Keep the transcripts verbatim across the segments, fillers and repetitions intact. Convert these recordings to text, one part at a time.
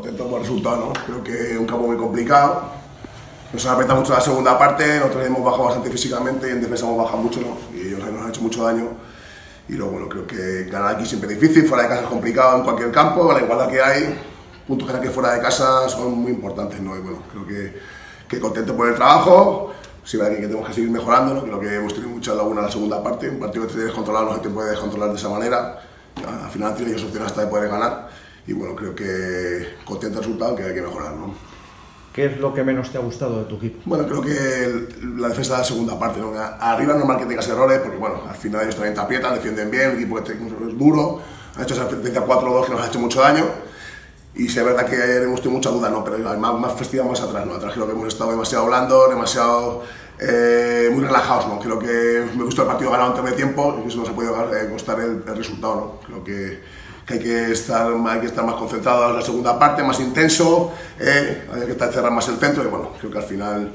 contento por el resultado, ¿no? Creo que es un campo muy complicado. Nos ha apretado mucho la segunda parte, nosotros hemos bajado bastante físicamente y en defensa hemos bajado mucho, ¿no? Y ellos nos han hecho mucho daño. Y luego, bueno, creo que ganar aquí siempre es difícil, fuera de casa es complicado en cualquier campo, la igualdad que hay, puntos que hay fuera de casa son muy importantes, ¿no? Y bueno, creo que, que contento por el trabajo. Sí, verdad que tenemos que seguir mejorando, ¿no? Creo que hemos tenido mucha laguna en la segunda parte, un partido que te descontrolado no se te puede descontrolar de esa manera. Al final han tenido ellos opciones hasta de poder ganar y bueno, creo que contento del resultado, que hay que mejorar, ¿no? ¿Qué es lo que menos te ha gustado de tu equipo? Bueno, creo que el, la defensa de la segunda parte, ¿no? Arriba es normal que tengas errores, porque bueno, al final ellos también te aprietan, defienden bien, el equipo que es duro, han hecho esa treinta y cuatro dos que nos ha hecho mucho daño. Y sí es verdad que ayer hemos tenido mucha duda, ¿no? Pero más, más festiva más atrás, ¿no? Atrás creo que hemos estado demasiado blandos, demasiado eh, muy relajados, ¿no? Creo que me gustó el partido ganado en tercer tiempo y eso nos ha podido eh, costar el, el resultado, ¿no? Creo que, que, hay, que estar, hay que estar más concentrados en la segunda parte, más intenso, eh, hay que estar cerrar más el centro y bueno, creo que al final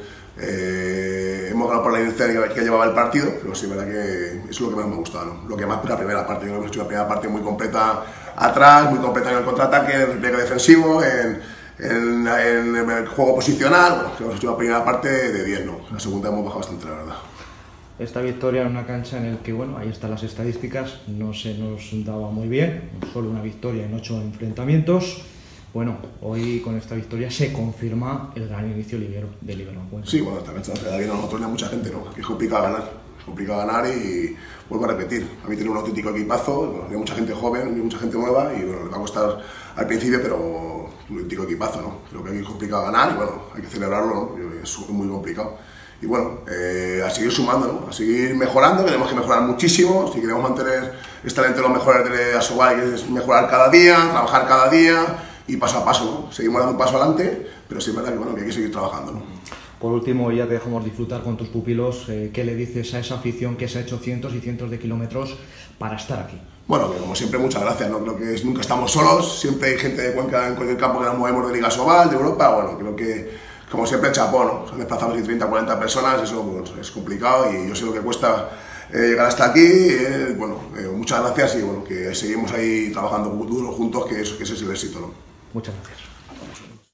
eh, hemos ganado por la inercia que llevaba el partido, pero sí es verdad que eso es lo que más me ha gustado, ¿no? Lo que más la primera parte, yo creo que hemos hecho una primera parte muy completa atrás, muy completa en el contraataque, en el despliegue defensivo, en, en, en el juego posicional. Bueno, creo que hemos hecho una primera parte de diez, ¿no? La segunda hemos bajado bastante, la verdad. Esta victoria en una cancha en la que, bueno, ahí están las estadísticas, no se nos daba muy bien, solo una victoria en ocho enfrentamientos. Bueno, hoy con esta victoria se confirma el gran inicio de Liberón. Sí, bueno, esta cancha nos viene a nosotros y a mucha gente, ¿no? Que es complicado ganar. complicado ganar y vuelvo a repetir, a mí tiene un auténtico equipazo, bueno, hay mucha gente joven, hay mucha gente nueva y bueno, le va a costar al principio, pero un auténtico equipazo, ¿no? Creo que aquí es complicado ganar y bueno, hay que celebrarlo, ¿no? Es muy complicado. Y bueno, eh, a seguir sumando, ¿no? A seguir mejorando, tenemos que mejorar muchísimo, si queremos mantener este talento de los mejores de Asobal, que es mejorar cada día, trabajar cada día y paso a paso, ¿no? Seguimos dando un paso adelante, pero sí es verdad que, bueno, que hay que seguir trabajando, ¿no? Por último, ya te dejamos disfrutar con tus pupilos. Eh, ¿Qué le dices a esa afición que se ha hecho cientos y cientos de kilómetros para estar aquí? Bueno, que como siempre, muchas gracias, ¿no? Creo que es, nunca estamos solos, siempre hay gente de Cuenca en cualquier campo que nos movemos de Liga Asobal, de Europa. Bueno, creo que, como siempre, chapó, ¿no? Se han desplazado casi treinta, cuarenta personas, eso pues, es complicado y yo sé lo que cuesta eh, llegar hasta aquí. Eh, bueno, eh, muchas gracias y bueno, que seguimos ahí trabajando duro juntos, que, eso, que ese es el éxito, ¿no? Muchas gracias.